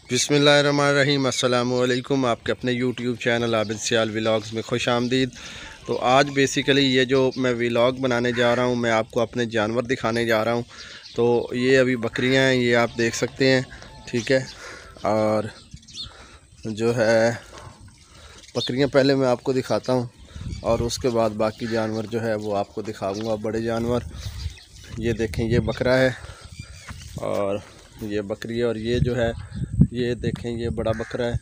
बिस्मिल्लाहिर्रहमानिर्रहीम। अस्सलामु अलैकुम। आपके अपने YouTube channel Abid Sial vlogs में खुश आमदीद। तो आज बेसिकली ये जो मैं व्लॉग बनाने जा रहा हूँ, मैं आपको अपने जानवर दिखाने जा रहा हूँ। तो ये अभी बकरियाँ हैं, ये आप देख सकते हैं, ठीक है। और जो है बकरियाँ पहले मैं आपको दिखाता हूँ और उसके बाद बाकी जानवर जो है वो आपको दिखाऊँगा, बड़े जानवर। ये देखें, ये बकरा है और ये बकरी है, और ये जो है ये देखें, ये बड़ा बकरा है।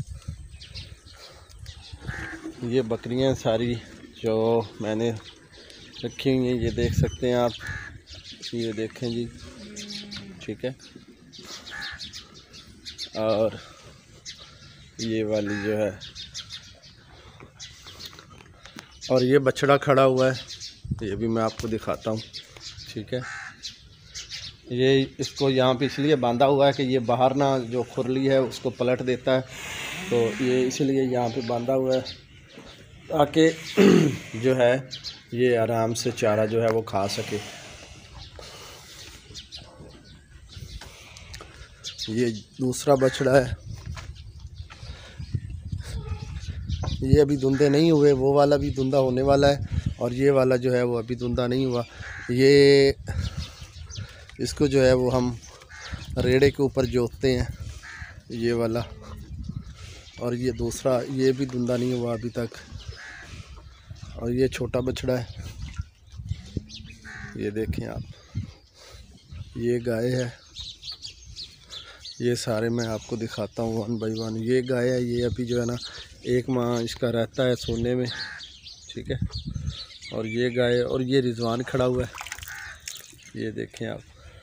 ये बकरियां सारी जो मैंने रखी हुई हैं, ये देख सकते हैं आप, ये देखें जी, ठीक है। और ये वाली जो है, और ये बछड़ा खड़ा हुआ है, ये भी मैं आपको दिखाता हूँ, ठीक है। ये इसको यहाँ पे इसलिए बांधा हुआ है कि ये बाहर ना जो खुरली है उसको पलट देता है, तो ये इसलिए यहाँ पे बांधा हुआ है ताकि जो है ये आराम से चारा जो है वो खा सके। ये दूसरा बछड़ा है, ये अभी धुंधे नहीं हुए, वो वाला भी धुंधा होने वाला है, और ये वाला जो है वो अभी धुंधा नहीं हुआ। ये इसको जो है वो हम रेड़े के ऊपर जोतते हैं, ये वाला। और ये दूसरा, ये भी धुंधा नहीं हुआ अभी तक। और ये छोटा बछड़ा है, ये देखें आप, ये गाय है। ये सारे मैं आपको दिखाता हूँ वन बाई वन। ये गाय है, ये अभी जो है ना 1 माह इसका रहता है सोने में, ठीक है। और ये गाय, और ये रिजवान खड़ा हुआ है, ये देखें आप।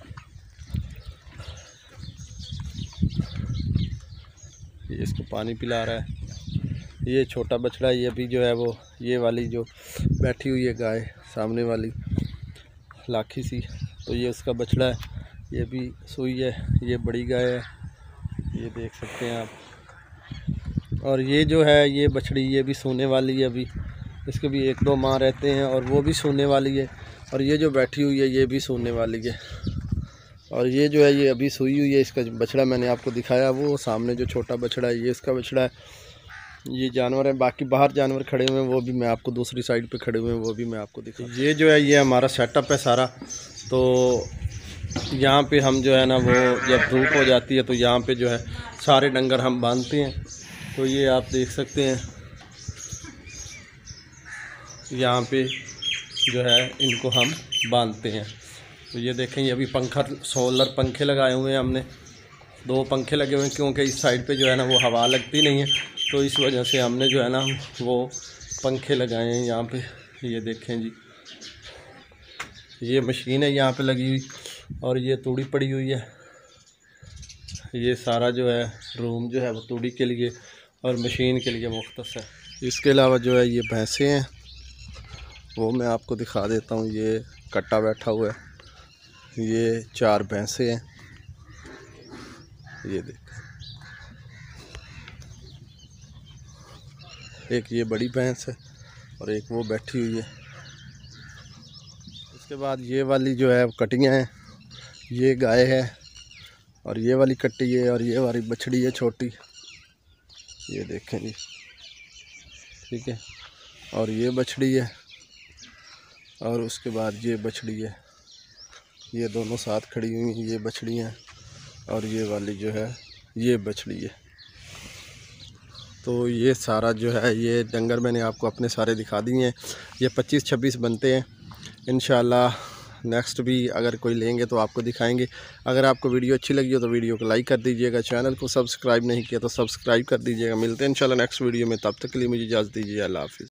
ये इसको पानी पिला रहा है। ये छोटा बछड़ा, ये भी जो है वो, ये वाली जो बैठी हुई है गाय सामने वाली लाखी सी, तो ये उसका बछड़ा है, ये भी सुई है। ये बड़ी गाय है, ये देख सकते हैं आप। और ये जो है ये बछड़ी, ये भी सोने वाली है अभी, इसके भी 1-2 माह रहते हैं, और वो भी सोने वाली है। और ये जो बैठी हुई है ये भी सोने वाली है। और ये जो है ये अभी सोई हुई है। इसका बछड़ा मैंने आपको दिखाया, वो सामने जो छोटा बछड़ा है ये इसका बछड़ा है। ये जानवर है, बाकी बाहर जानवर खड़े हुए हैं, वो भी मैं आपको दूसरी साइड पे खड़े हुए हैं, वो भी मैं आपको दिखा। ये जो है ये हमारा सेटअप है सारा। तो यहाँ पे हम जो है ना वो जब धूप हो जाती है तो यहाँ पे जो है सारे डंगर हम बांधते हैं। तो ये आप देख सकते हैं, यहाँ पे जो है इनको हम बांधते हैं। तो ये देखें, ये अभी पंखा, सोलर पंखे लगाए हुए हैं हमने, 2 पंखे लगे हुए हैं, क्योंकि इस साइड पे जो है ना वो हवा लगती नहीं है, तो इस वजह से हमने जो है ना वो पंखे लगाए हैं यहाँ पे। ये देखें जी, ये मशीन है यहाँ पे लगी हुई, और ये तूड़ी पड़ी हुई है। ये सारा जो है रूम जो है वो तूड़ी के लिए और मशीन के लिए मुख्तस है। इसके अलावा जो है ये भैंसें हैं, वो मैं आपको दिखा देता हूँ। ये कट्टा बैठा हुआ है, ये 4 भैंसें हैं, ये देख। एक ये बड़ी भैंस है और एक वो बैठी हुई है। उसके बाद ये वाली जो है कटियाँ हैं, ये गाय है, और ये वाली कट्टी है, और ये वाली बछड़ी है छोटी, ये देखें जी, ठीक है। और ये बछड़ी है, और उसके बाद ये बछड़ी है, ये दोनों साथ खड़ी हुई हैं, ये बछड़ी हैं, और ये वाली जो है ये बछड़ी है। तो ये सारा जो है ये डंगर मैंने आपको अपने सारे दिखा दिए हैं। ये 25-26 बनते हैं इंशाल्लाह। नेक्स्ट भी अगर कोई लेंगे तो आपको दिखाएंगे। अगर आपको वीडियो अच्छी लगी हो तो वीडियो को लाइक कर दीजिएगा, चैनल को सब्सक्राइब नहीं किया तो सब्सक्राइब कर दीजिएगा। मिलते हैं इंशाल्लाह नेक्स्ट वीडियो में, तब तक के लिए मुझे इजाज़त दीजिए। अल्लाह हाफ़िज़।